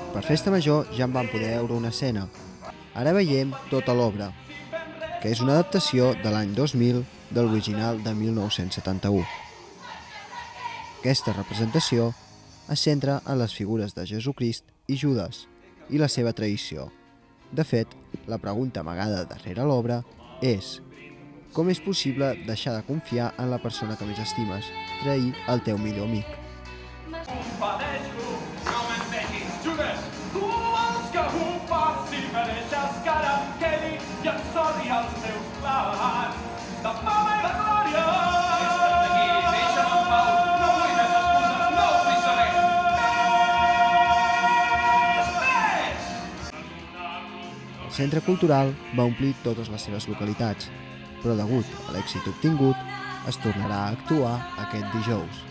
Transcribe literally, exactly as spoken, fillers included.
Per Festa Major ja en vam poder veure una escena. Ara veiem tota l'obra, que és una adaptació de l'any dos mil de l'original de mil nou-cents setanta-u. Aquesta representació es centra en les figures de Jesucrist i Judes i la seva traïció. De fet, la pregunta amagada darrere l'obra és: com és possible deixar de confiar en la persona que més estimes, trair el teu millor amic? El Centre Cultural va omplir totes les seves localitats, però degut a l'èxit obtingut, es tornarà a actuar aquest dijous.